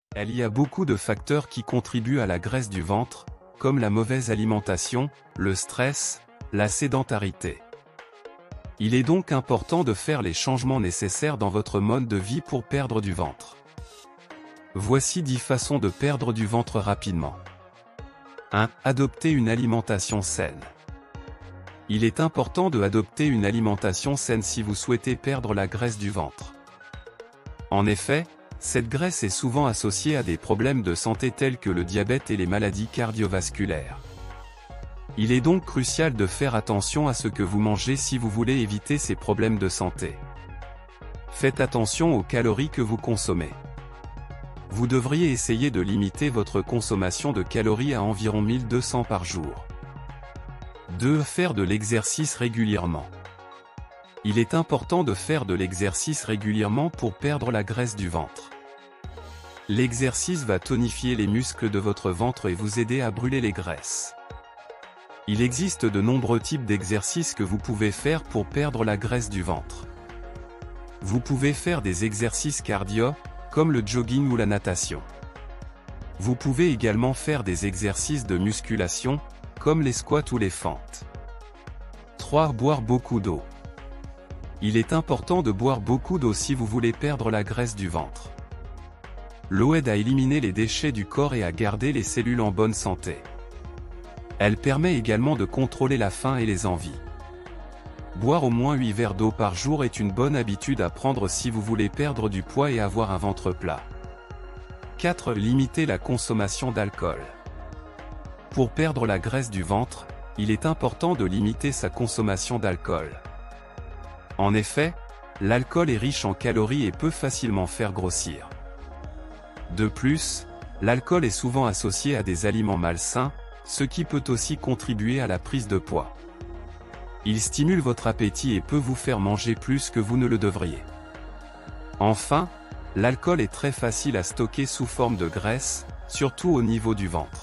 Il y a beaucoup de facteurs qui contribuent à la graisse du ventre, comme la mauvaise alimentation, le stress, la sédentarité. Il est donc important de faire les changements nécessaires dans votre mode de vie pour perdre du ventre. Voici 10 façons de perdre du ventre rapidement. 1. Adopter une alimentation saine. Il est important de adopter une alimentation saine si vous souhaitez perdre la graisse du ventre. En effet, cette graisse est souvent associée à des problèmes de santé tels que le diabète et les maladies cardiovasculaires. Il est donc crucial de faire attention à ce que vous mangez si vous voulez éviter ces problèmes de santé. Faites attention aux calories que vous consommez. Vous devriez essayer de limiter votre consommation de calories à environ 1200 par jour. 2. Faire de l'exercice régulièrement. Il est important de faire de l'exercice régulièrement pour perdre la graisse du ventre. L'exercice va tonifier les muscles de votre ventre et vous aider à brûler les graisses. Il existe de nombreux types d'exercices que vous pouvez faire pour perdre la graisse du ventre. Vous pouvez faire des exercices cardio, comme le jogging ou la natation. Vous pouvez également faire des exercices de musculation, comme les squats ou les fentes. 3. Boire beaucoup d'eau. Il est important de boire beaucoup d'eau si vous voulez perdre la graisse du ventre. L'eau aide à éliminer les déchets du corps et à garder les cellules en bonne santé. Elle permet également de contrôler la faim et les envies. Boire au moins 8 verres d'eau par jour est une bonne habitude à prendre si vous voulez perdre du poids et avoir un ventre plat. 4. Limiter la consommation d'alcool. Pour perdre la graisse du ventre, il est important de limiter sa consommation d'alcool. En effet, l'alcool est riche en calories et peut facilement faire grossir. De plus, l'alcool est souvent associé à des aliments malsains, ce qui peut aussi contribuer à la prise de poids. Il stimule votre appétit et peut vous faire manger plus que vous ne le devriez. Enfin, l'alcool est très facile à stocker sous forme de graisse, surtout au niveau du ventre.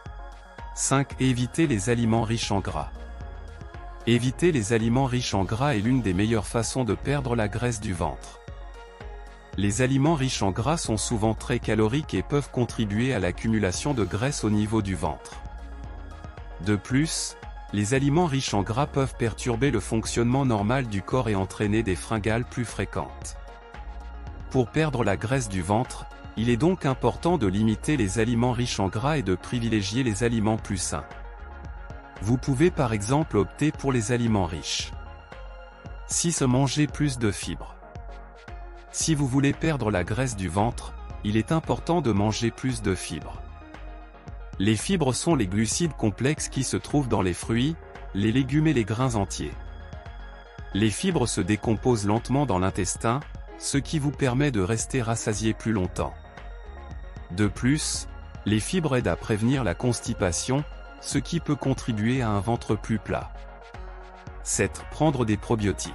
5. Éviter les aliments riches en gras. Éviter les aliments riches en gras est l'une des meilleures façons de perdre la graisse du ventre. Les aliments riches en gras sont souvent très caloriques et peuvent contribuer à l'accumulation de graisse au niveau du ventre. De plus, les aliments riches en gras peuvent perturber le fonctionnement normal du corps et entraîner des fringales plus fréquentes. Pour perdre la graisse du ventre, il est donc important de limiter les aliments riches en gras et de privilégier les aliments plus sains. Vous pouvez par exemple opter pour les aliments riches. 6. Manger plus de fibres. Si vous voulez perdre la graisse du ventre, il est important de manger plus de fibres. Les fibres sont les glucides complexes qui se trouvent dans les fruits, les légumes et les grains entiers. Les fibres se décomposent lentement dans l'intestin, ce qui vous permet de rester rassasié plus longtemps. De plus, les fibres aident à prévenir la constipation, ce qui peut contribuer à un ventre plus plat. 7. Prendre des probiotiques.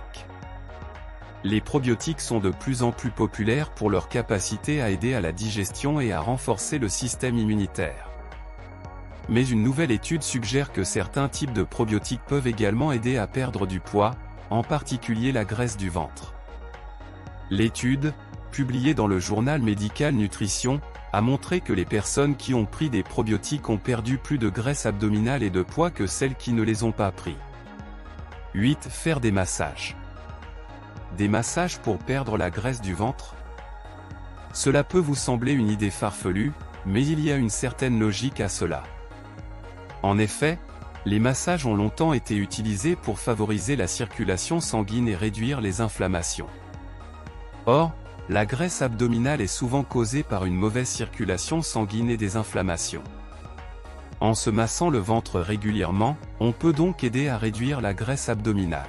Les probiotiques sont de plus en plus populaires pour leur capacité à aider à la digestion et à renforcer le système immunitaire. Mais une nouvelle étude suggère que certains types de probiotiques peuvent également aider à perdre du poids, en particulier la graisse du ventre. L'étude, publiée dans le journal médical Nutrition, a montré que les personnes qui ont pris des probiotiques ont perdu plus de graisse abdominale et de poids que celles qui ne les ont pas pris. 8. Faire des massages. Des massages pour perdre la graisse du ventre? Cela peut vous sembler une idée farfelue, mais il y a une certaine logique à cela. En effet, les massages ont longtemps été utilisés pour favoriser la circulation sanguine et réduire les inflammations. Or, la graisse abdominale est souvent causée par une mauvaise circulation sanguine et des inflammations. En se massant le ventre régulièrement, on peut donc aider à réduire la graisse abdominale.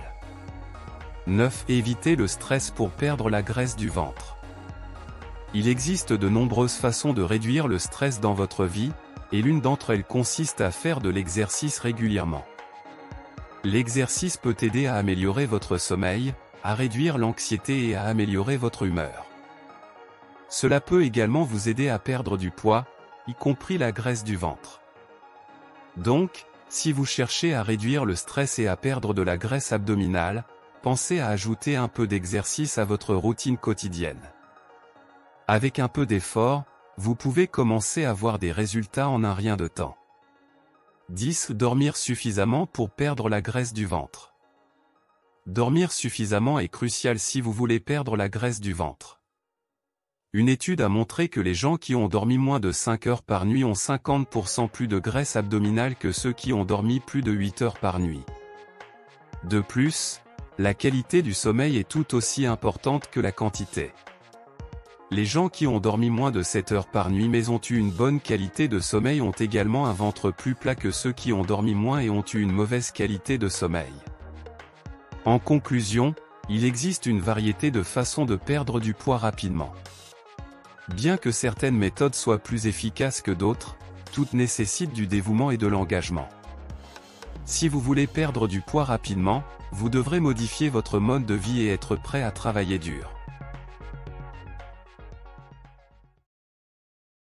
9. Éviter le stress pour perdre la graisse du ventre. Il existe de nombreuses façons de réduire le stress dans votre vie, et l'une d'entre elles consiste à faire de l'exercice régulièrement. L'exercice peut aider à améliorer votre sommeil, à réduire l'anxiété et à améliorer votre humeur. Cela peut également vous aider à perdre du poids, y compris la graisse du ventre. Donc, si vous cherchez à réduire le stress et à perdre de la graisse abdominale, pensez à ajouter un peu d'exercice à votre routine quotidienne. Avec un peu d'effort, vous pouvez commencer à voir des résultats en un rien de temps. 10. Dormir suffisamment pour perdre la graisse du ventre. Dormir suffisamment est crucial si vous voulez perdre la graisse du ventre. Une étude a montré que les gens qui ont dormi moins de 5 heures par nuit ont 50% plus de graisse abdominale que ceux qui ont dormi plus de 8 heures par nuit. De plus, la qualité du sommeil est tout aussi importante que la quantité. Les gens qui ont dormi moins de 7 heures par nuit mais ont eu une bonne qualité de sommeil ont également un ventre plus plat que ceux qui ont dormi moins et ont eu une mauvaise qualité de sommeil. En conclusion, il existe une variété de façons de perdre du poids rapidement. Bien que certaines méthodes soient plus efficaces que d'autres, toutes nécessitent du dévouement et de l'engagement. Si vous voulez perdre du poids rapidement, vous devrez modifier votre mode de vie et être prêt à travailler dur.